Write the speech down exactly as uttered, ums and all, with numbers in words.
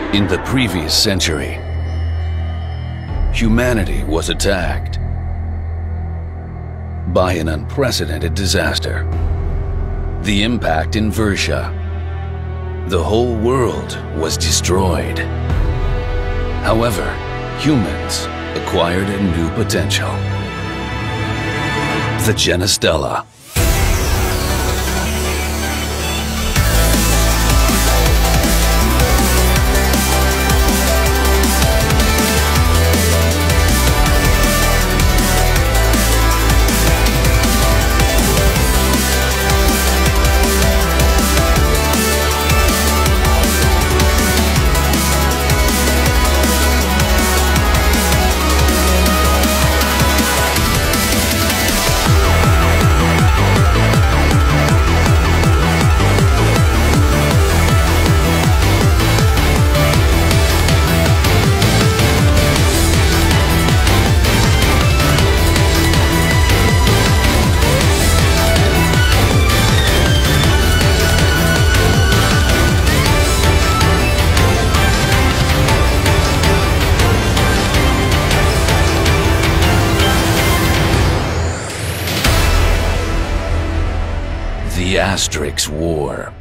In the previous century, humanity was attacked by an unprecedented disaster. The impact in Versha. The whole world was destroyed. However, humans acquired a new potential. The Genesteller. The Asterix War.